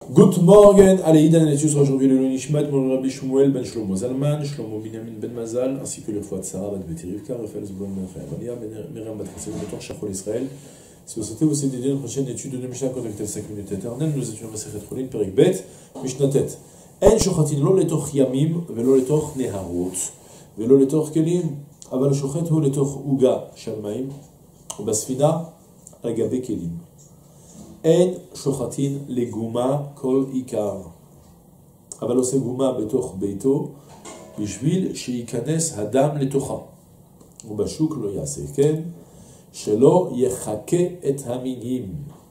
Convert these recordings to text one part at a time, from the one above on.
Good morning, allez, Idan et sera aujourd'hui le Nishmat, mon Rabbi Shmuel ben Shlomo Zalman, Shlomo Binyamin ben Mazal, ainsi que le foie de Sarah, Bat Beti Rivka, Raphaël Zblon ben Chayamania, Miriam Bat Chesed, le Torah Shachol Israël. Si vous souhaitez vous aider une prochaine étude de Mishnah, contactez 5 minutes éternelles, nous étudions Masechet Cholin, Perek Bet, Mishnah Tet. En shochatin lo letoch yamim, velo letoch neharot, velo letoch kelim, aval shochet hu letoch uga shalmaim, ubasfina agabe kelim. En shochatin leguma kol ikar. אבל עושה גומה בתוך ביתו, בשביל שייכנס הדם לתוכה. ובשוק לא יעשה כן, שלא יחכה את המינים.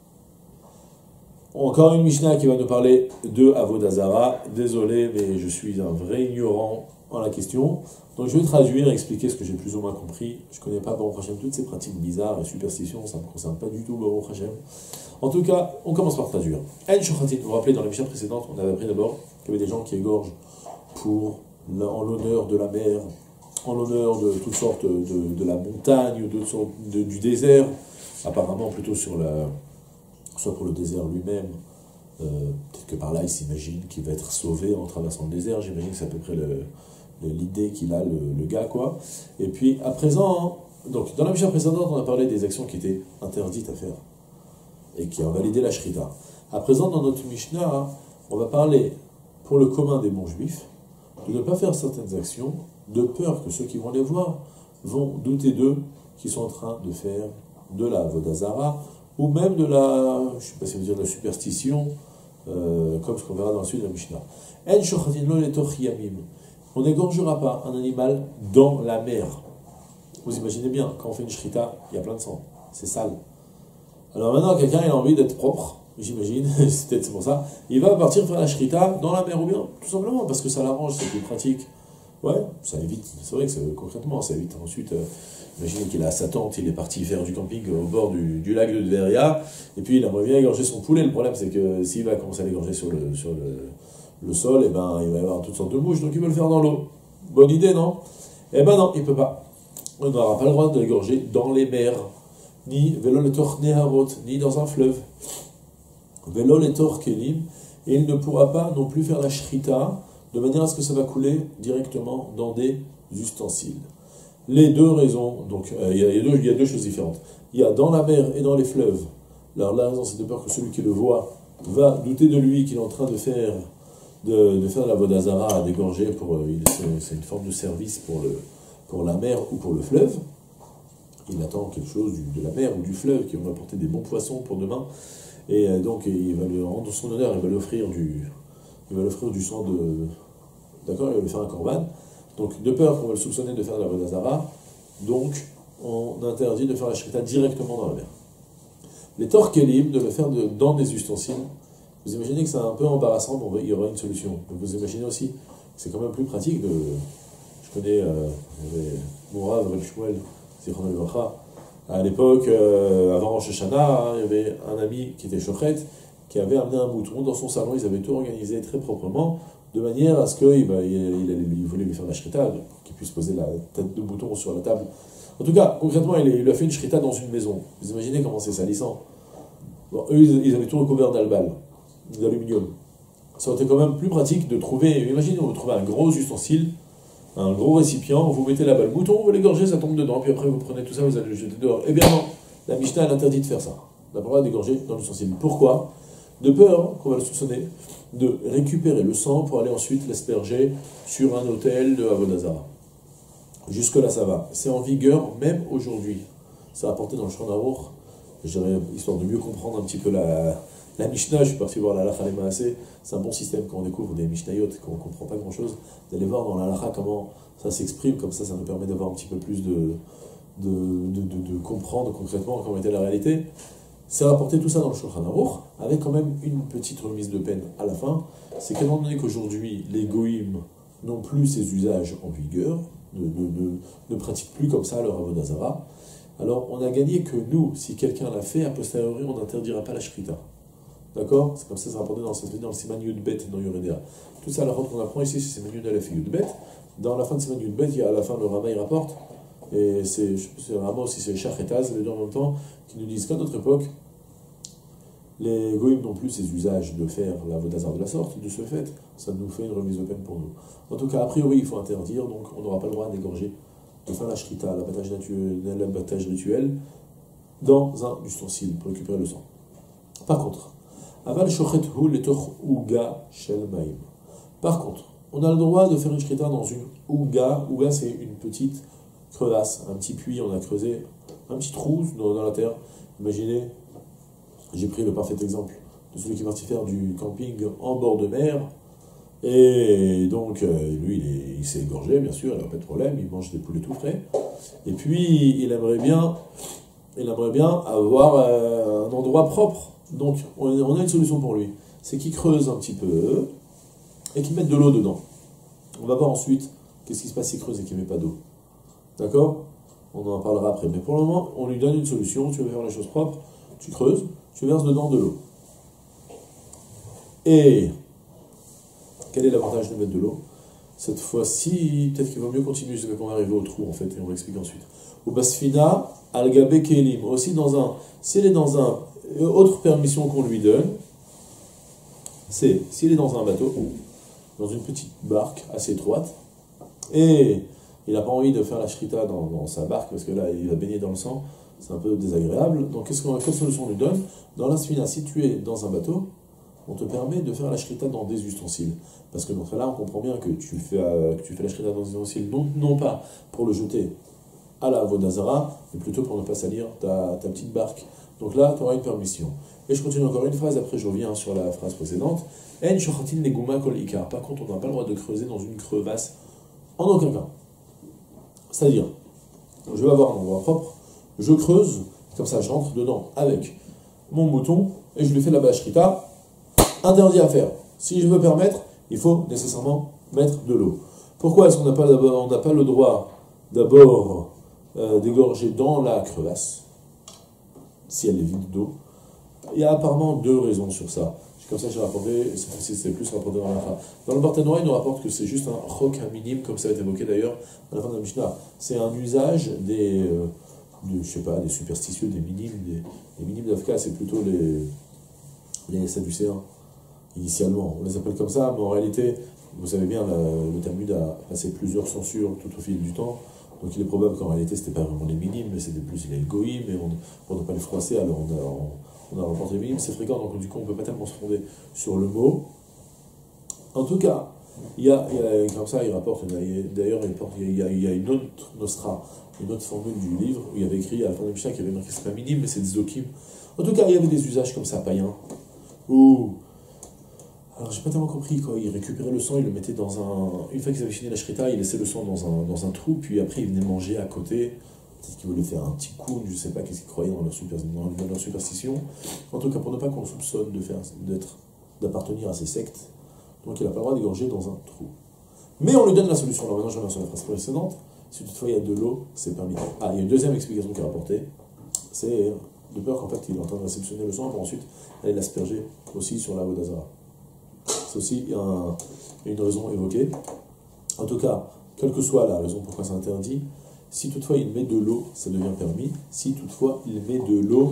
Encore une Mishnah qui va nous parler de Avodah Zara. Désolé, mais je suis un vrai ignorant en la question. Donc je vais traduire et expliquer ce que j'ai plus ou moins compris. Je ne connais pas Baruch Hashem toutes ces pratiques bizarres et superstitions, ça ne me concerne pas du tout Baruch Hashem. En tout cas, on commence par traduire. En shochatin, vous vous rappelez, dans la Mishnah précédente, on avait appris d'abord qu'il y avait des gens qui égorgent en l'honneur de la mer, en l'honneur de toutes sortes de la montagne, du désert, apparemment plutôt soit pour le désert lui-même. Peut-être que par là, il s'imagine qu'il va être sauvé en traversant le désert. J'imagine que c'est à peu près l'idée qu'il a, le gars, quoi. Et puis, à présent, donc, dans la Mishnah précédente, on a parlé des actions qui étaient interdites à faire et qui ont validé la Shrita. À présent, dans notre Mishnah, on va parler, pour le commun des bons juifs, de ne pas faire certaines actions, de peur que ceux qui vont les voir vont douter d'eux, qui sont en train de faire de la Avodah Zara, ou même de la, je ne sais pas si vous dire de la superstition, comme ce qu'on verra dans la suite de la Mishnah. En shochatin lo letoch yamim. On n'égorgera pas un animal dans la mer. Vous imaginez bien, quand on fait une shrita, il y a plein de sang, c'est sale. Alors maintenant, quelqu'un il a envie d'être propre, j'imagine, c'est pour ça, il va partir faire la shrita dans la mer ou bien, tout simplement, parce que ça l'arrange, c'est plus pratique. Ouais, ça évite, c'est vrai que concrètement, ça évite ensuite, imaginez qu'il a sa tente, il est parti faire du camping au bord du lac de Deria, et puis il aimerait bien égorger son poulet. Le problème, c'est que s'il va commencer à l'égorger sur le sol, eh ben, il va y avoir toutes sortes de mouches, donc il veut le faire dans l'eau. Bonne idée, non? Eh ben non, il peut pas. On n'aura pas le droit de l'égorger dans les mers, ni velo letoch neharot, ni dans un fleuve. Velo letoch kelim, et il ne pourra pas non plus faire la shrita, de manière à ce que ça va couler directement dans des ustensiles. Les deux raisons, donc il y a deux choses différentes. Il y a dans la mer et dans les fleuves. Alors la raison, c'est de peur que celui qui le voit va douter de lui qu'il est en train de faire de la Avodah Zara, à dégorger, c'est une forme de service pour la mer ou pour le fleuve. Il attend quelque chose de la mer ou du fleuve qui va apporter des bons poissons pour demain. Et donc il va lui rendre son honneur, il va lui offrir du sang d'accord, il va lui faire un korban. Donc, de peur qu'on va le soupçonner de faire de la Avodah Zara, donc on interdit de faire la shrita directement dans la mer. Les torkelim, de le faire dans des ustensiles, vous imaginez que c'est un peu embarrassant, mais il y aura une solution. Donc vous imaginez aussi que c'est quand même plus pratique de... Je connais mon Rav, Reb Shmuel, Zichron Levacha, à l'époque, avant Rosh Hashanah, il y avait un ami qui était chochet, qui avait amené un mouton dans son salon. Ils avaient tout organisé très proprement, de manière à ce qu'il voulait lui faire la shrita, pour qu'il puisse poser la tête de mouton sur la table. En tout cas, concrètement, il lui a fait une shrita dans une maison. Vous imaginez comment c'est salissant. Bon, eux, ils avaient tout recouvert d'albal, d'aluminium. Ça aurait été quand même plus pratique de trouver, imaginez, vous trouvez un gros ustensile, un gros récipient, vous mettez là-bas le mouton, vous l'égorgez, ça tombe dedans, puis après vous prenez tout ça, vous allez le jeter dehors. Eh bien non, la Mishnah elle interdit de faire ça. On n'a pas le droit d'égorger dans l'ustensile. Pourquoi? De peur qu'on va le soupçonner de récupérer le sang pour aller ensuite l'asperger sur un autel de Avodah Zara. Jusque-là, ça va. C'est en vigueur même aujourd'hui. Ça a apporté dans le Shulchan Aruch, histoire de mieux comprendre un petit peu la Mishnah. Je suis parti voir la Halacha les Maaseh. C'est un bon système quand on découvre des Mishnayot, quand on ne comprend pas grand-chose, d'aller voir dans la Halacha comment ça s'exprime. Comme ça nous permet d'avoir un petit peu plus de comprendre concrètement comment était la réalité. C'est rapporté tout ça dans le Shulchan Aruch, avec quand même une petite remise de peine à la fin. C'est qu'étant donné qu'aujourd'hui, les goïms n'ont plus ces usages en vigueur, ne pratiquent plus comme ça leur Avodah Zara, alors on a gagné que nous, si quelqu'un l'a fait, a posteriori, on n'interdira pas la shrita. D'accord? C'est comme ça, c'est rapporté dans le Siman Yud Bet, dans Yoredea. Tout ça, la route qu'on apprend ici, c'est Siman Yud Aleph Yud Bet. Dans la fin de Siman Yud Bet, il y a à la fin le Rama, il rapporte, et c'est le Rama aussi, c'est Shachetaz, les deux en même temps, qui nous disent qu'à notre époque, Les goïms n'ont plus ces usages de faire la vodazar de la sorte, de ce fait, ça nous fait une remise de peine pour nous. En tout cas, a priori, il faut interdire, donc on n'aura pas le droit d'égorger, de faire la shrita, l'abattage rituel, dans un ustensile pour récupérer le sang. Par contre, aval shochet hu letoch uga shel maim. Par contre, on a le droit de faire une shrita dans une uga. Uga, c'est une petite crevasse, un petit puits, on a creusé un petit trou dans la terre. Imaginez, j'ai pris le parfait exemple de celui qui est parti faire du camping en bord de mer. Et donc, lui, il s'est égorgé, bien sûr, il n'a pas de problème, il mange des poulets tout frais. Et puis, il aimerait bien avoir un endroit propre. Donc, on a une solution pour lui. C'est qu'il creuse un petit peu et qu'il mette de l'eau dedans. On va voir ensuite qu'est-ce qui se passe s'il creuse et qu'il ne met pas d'eau. D'accord? On en parlera après. Mais pour le moment, on lui donne une solution. Tu veux faire les choses propres, tu creuses, tu verses dedans de l'eau. Et quel est l'avantage de mettre de l'eau? Cette fois-ci, peut-être qu'il vaut mieux continuer jusqu'à qu'on va arriver au trou, en fait, et on va expliquer ensuite. Ou basfina, algabe kelim. Aussi, s'il est dans un... Autre permission qu'on lui donne, c'est s'il est dans un bateau, dans une petite barque assez étroite, et il n'a pas envie de faire la shrita dans sa barque, parce que là, il va baigner dans le sang, c'est un peu désagréable. Donc, quelle solution on lui donne? Dans la sfina, si tu es dans un bateau, on te permet de faire la shrita dans des ustensiles. Parce que dans ce cas-là, on comprend bien que tu fais la shrita dans des ustensiles, non pas pour le jeter à la vodazara, mais plutôt pour ne pas salir ta petite barque. Donc là, tu auras une permission. Et je continue encore une phrase, après je reviens sur la phrase précédente. En shochatin neguma kol ikar. Par contre, on n'a pas le droit de creuser dans une crevasse en aucun cas. C'est-à-dire, je vais avoir un endroit propre, je creuse, comme ça je rentre dedans avec mon mouton, et je lui fais la bâcherita, interdit à faire. Si je veux permettre, il faut nécessairement mettre de l'eau. Pourquoi est-ce qu'on n'a pas le droit d'abord d'égorger dans la crevasse, si elle est vide d'eau? Il y a apparemment deux raisons sur ça. Comme ça, j'ai rapporté, c'est plus rapporté dans la fin. Dans le Barthénois, il nous rapporte que c'est juste un chok minime, comme ça a été évoqué d'ailleurs à la fin de la Mishnah. C'est un usage des superstitieux, des minimes d'Afka, c'est plutôt les Sadducéens, initialement. On les appelle comme ça, mais en réalité, vous savez bien, le Talmud a passé plusieurs censures tout au fil du temps. Donc il est probable qu'en réalité, c'était pas vraiment les minimes, mais c'était plus les goïms, mais on ne pas les froisser, alors on a remporté les minimes, c'est fréquent, donc du coup on ne peut pas tellement se fonder sur le mot. En tout cas, il y a comme ça, il rapporte, d'ailleurs il y a une autre nostra, une autre formule du livre, où il y avait écrit à la fin de la Mishnah qu'il y avait marqué c'est pas minime, mais c'est des zokim. En tout cas, il y avait des usages comme ça, païens, où... Alors j'ai pas tellement compris, quoi. Il récupérait le sang, il le mettait dans un... Une fois qu'ils avaient fini la shrita, il laissait le sang dans un trou, puis après il venait manger à côté. Peut-être qu'il voulait faire un petit coup, je sais pas qu'est-ce qu'ils croyaient dans leur superstition. En tout cas, pour ne pas qu'on le soupçonne d'appartenir à ces sectes, donc il n'a pas le droit d'égorger dans un trou. Mais on lui donne la solution. Alors maintenant je reviens sur la phrase précédente. Si toutefois il y a de l'eau, c'est permis. Ah, il y a une deuxième explication qui est rapportée. C'est de peur qu'en fait il est en train de réceptionner le sang pour ensuite aller l'asperger aussi sur la vodazara. C'est aussi une raison évoquée. En tout cas, quelle que soit la raison pourquoi c'est interdit, si toutefois il met de l'eau, ça devient permis. Si toutefois il met de l'eau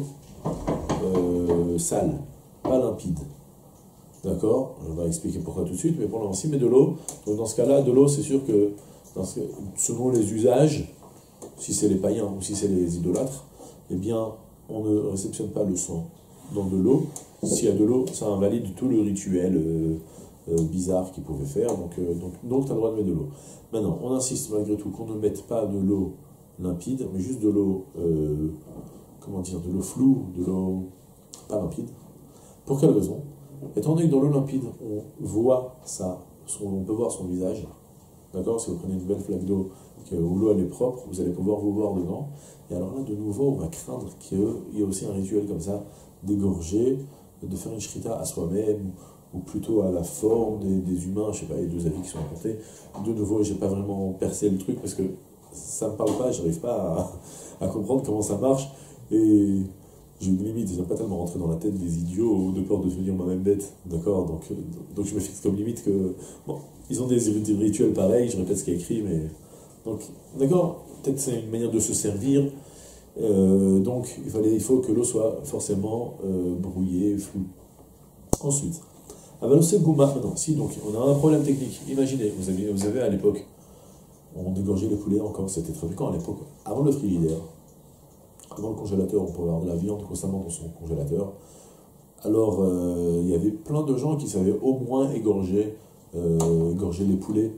sale, pas limpide. D'accord? Je vais expliquer pourquoi tout de suite, mais pour l'instant, s'il met de l'eau, donc dans ce cas-là, de l'eau, c'est sûr que selon les usages, si c'est les païens ou si c'est les idolâtres, eh bien, on ne réceptionne pas le sang dans de l'eau. S'il y a de l'eau, ça invalide tout le rituel bizarre qu'ils pouvaient faire, donc tu as le droit de mettre de l'eau. Maintenant, on insiste malgré tout qu'on ne mette pas de l'eau limpide, mais juste de l'eau, de l'eau floue, de l'eau pas limpide. Pour quelle raison? Étant donné que dans l'eau limpide, on peut voir son visage, d'accord? Si vous prenez une belle flaque d'eau où l'eau elle est propre, vous allez pouvoir vous voir dedans. Et alors là, de nouveau, on va craindre qu'il y ait aussi un rituel comme ça, d'égorger, de faire une shrita à soi-même, ou plutôt à la forme des humains, je sais pas, les deux avis qui sont racontés. De nouveau, j'ai pas vraiment percé le truc parce que ça me parle pas, j'arrive pas à comprendre comment ça marche. Et j'ai une limite, j'aime pas tellement rentrer dans la tête des idiots de peur de devenir moi-même bête, d'accord, donc je me fixe comme limite que, bon, ils ont des rituels pareils, je répète ce qui est écrit, mais, donc, d'accord, peut-être c'est une manière de se servir, Donc il faut que l'eau soit forcément brouillée, floue. Ensuite, Avalosé Gouma, maintenant, si donc on a un problème technique, imaginez, vous avez à l'époque, on dégorgeait les poulets encore, c'était très fréquent à l'époque, avant le frigidaire, avant le congélateur, on pouvait avoir de la viande constamment dans son congélateur. Alors, il y avait plein de gens qui savaient au moins égorger les poulets,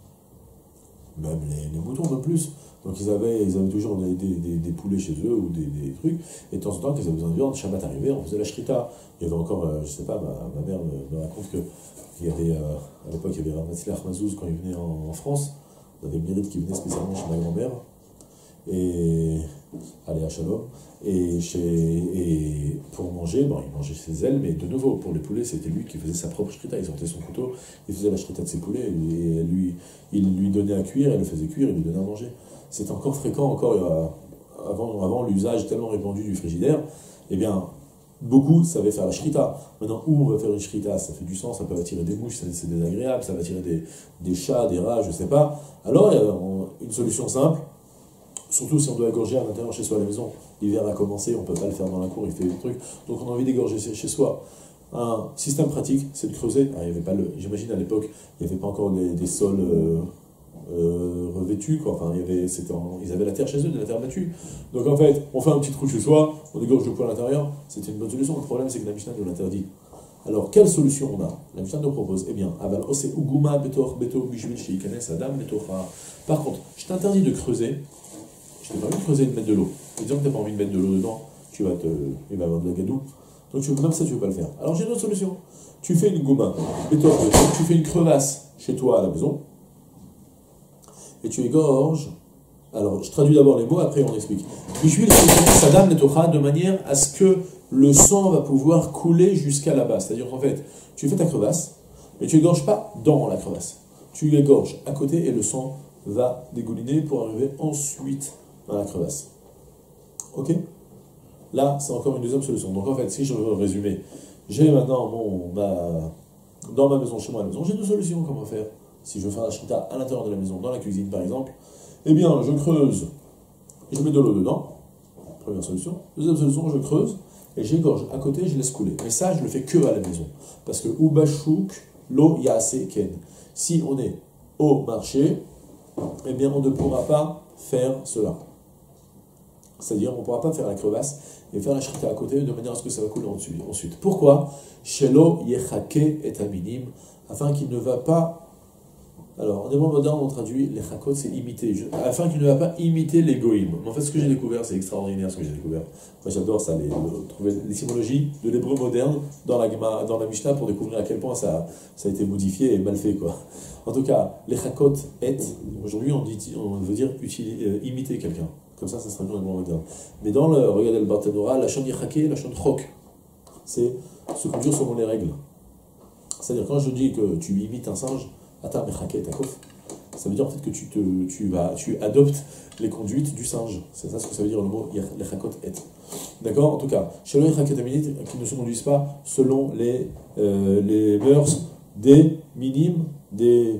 même les moutons de plus. Donc ils avaient toujours des poulets chez eux ou des trucs, et de temps en temps, quand ils avaient besoin de viande, Shabbat arrivait, on faisait la shrita. Il y avait encore, je sais pas, ma mère me raconte qu'il y avait, à l'époque, il y avait Ramatzilach Mazouz quand il venait en France, on avait Mérite qui venait spécialement chez ma grand-mère, et allez à Shalom, et pour manger, bon, il mangeait ses ailes, mais de nouveau, pour les poulets, c'était lui qui faisait sa propre shrita, il sortait son couteau, il faisait la shrita de ses poulets, et il lui donnait à cuire, elle le faisait cuire, il lui donnait à manger. C'est encore fréquent, avant l'usage tellement répandu du frigidaire, eh bien, beaucoup savaient faire la shrita. Maintenant, où on va faire une shrita, ça fait du sang, ça peut attirer des mouches, c'est désagréable, ça va attirer des chats, des rats, je sais pas. Alors, il y a une solution simple, surtout si on doit égorger à l'intérieur chez soi à la maison. L'hiver a commencé, on peut pas le faire dans la cour, il fait des trucs, donc on a envie d'égorger chez soi. Un système pratique, c'est de creuser. Ah, il y avait pas j'imagine à l'époque, il n'y avait pas encore des sols revêtus, quoi. Enfin, ils avaient la terre chez eux, de la terre battue. Donc en fait, on fait un petit trou chez soi, on égorge le poids à l'intérieur, c'était une bonne solution. Le problème, c'est que la Mishnah nous l'interdit. Alors, quelle solution on a? La Mishnah nous propose, eh bien, aval ose uguma betor beto bishvil sheikanes adam betocha. Par contre, je t'interdis de creuser, je t'ai pas envie de creuser et de mettre de l'eau. Disons que tu n'as pas envie de mettre de l'eau dedans, il va y avoir de la gadoue. Donc même ça, tu ne veux pas le faire. Alors j'ai une autre solution. Tu fais une gouma, tu fais une crevasse chez toi à la maison, et tu égorges. Alors je traduis d'abord les mots, après on explique. Sadam netocha, de manière à ce que le sang va pouvoir couler jusqu'à la base. C'est-à-dire qu'en fait, tu fais ta crevasse, mais tu égorges pas dans la crevasse. Tu l'égorges à côté et le sang va dégouliner pour arriver ensuite dans la crevasse. Ok? Là, c'est encore une deuxième solution. Donc en fait, si je veux résumer, j'ai maintenant dans ma maison, chez moi à la maison, j'ai deux solutions. Comment faire? Si je veux faire la shrita à l'intérieur de la maison, dans la cuisine par exemple, eh bien, je creuse et je mets de l'eau dedans. Première solution. Deuxième solution, je creuse et j'égorge à côté, je laisse couler. Mais ça, je le fais que à la maison. Parce que Ubashuk, l'eau yase ken. Si on est au marché, eh bien, on ne pourra pas faire cela. C'est-à-dire, on ne pourra pas faire la crevasse et faire la shrita à côté de manière à ce que ça va couler ensuite. Pourquoi? Shelo yechake et aminim, afin qu'il ne va pas. Alors, en hébreu moderne, on traduit les chakot, c'est imiter, afin qu'il ne va pas imiter les goïms. Mais en fait, ce que j'ai découvert, c'est extraordinaire ce que j'ai découvert. Moi, j'adore ça, trouver l'étymologie de l'hébreu moderne dans la Mishnah pour découvrir à quel point ça a été modifié et mal fait, quoi. En tout cas, les chakot et, aujourd'hui, on veut dire imiter quelqu'un. Comme ça se traduit en hébreu moderne. Mais dans regardez le Barthénora, la shon yichake, la shon chok, c'est se conduire selon les règles. C'est-à-dire, quand je dis que tu imites un singe, Ata mechake takof, ça veut dire en fait que tu adoptes les conduites du singe. C'est ça ce que ça veut dire le mot lechakot et. D'accord? En tout cas, shelo yechake taminit, qui ne se conduisent pas selon les mœurs des minimes, des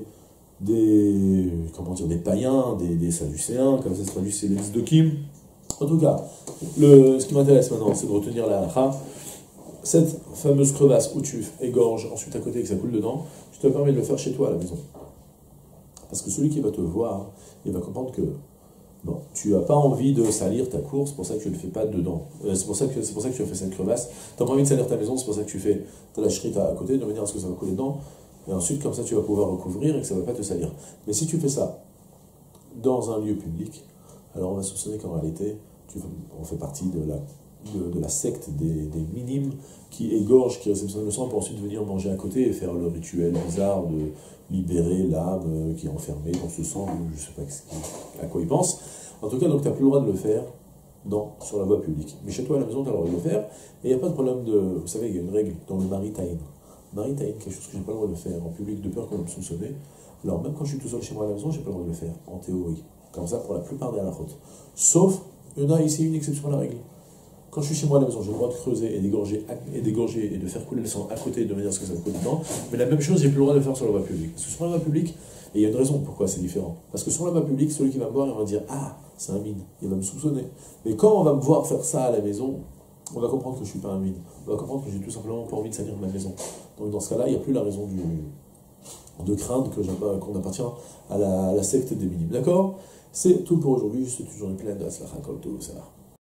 païens, des sadducéens, comme ça se traduit, c'est les tzdokim. En tout cas, ce qui m'intéresse maintenant, c'est de retenir la halakha. Cette fameuse crevasse où tu égorges ensuite à côté et que ça coule dedans, je te permets de le faire chez toi à la maison. Parce que celui qui va te voir, il va comprendre que bon, tu n'as pas envie de salir ta cour, c'est pour ça que tu ne le fais pas dedans. C'est pour ça que tu as fait cette crevasse. Tu n'as pas envie de salir ta maison, c'est pour ça que tu fais la shrita à côté, de manière à ce que ça va couler dedans. Et ensuite, comme ça, tu vas pouvoir recouvrir et que ça ne va pas te salir. Mais si tu fais ça dans un lieu public, alors on va soupçonner qu'en réalité, on fait partie de la secte des minimes qui égorgent, qui réceptionnent le sang pour ensuite venir manger à côté et faire le rituel bizarre de libérer l'âme qui est enfermée dans ce sang, je ne sais pas à quoi ils pensent. En tout cas, donc tu n'as plus le droit de le faire sur la voie publique. Mais chez toi à la maison, tu as le droit de le faire, et il n'y a pas de problème vous savez, il y a une règle dans le maritaïn. Maritaïn, quelque chose que je n'ai pas le droit de faire en public de peur qu'on va me soupçonner. Alors même quand je suis tout seul chez moi à la maison, je n'ai pas le droit de le faire, en théorie. Comme ça pour la plupart des halakhot. Sauf, il y en a ici une exception à la règle. Quand je suis chez moi à la maison, j'ai le droit de creuser et d'égorger et de faire couler le sang à côté de manière à ce que ça coule dedans. Mais la même chose, j'ai plus le droit de le faire sur la voie publique. Parce que sur la voie publique, et il y a une raison pourquoi c'est différent. Parce que sur la voie publique, celui qui va me voir, il va dire « Ah, c'est un mine, il va me soupçonner. Mais quand on va me voir faire ça à la maison, on va comprendre que je ne suis pas un mine. On va comprendre que j'ai tout simplement pas envie de salir ma maison. Donc dans ce cas-là, il n'y a plus la raison de craindre qu'on appartient à la secte des minimes. D'accord? C'est tout pour aujourd'hui, c'est une journée pleine de Aslacha, comme tout, ça va.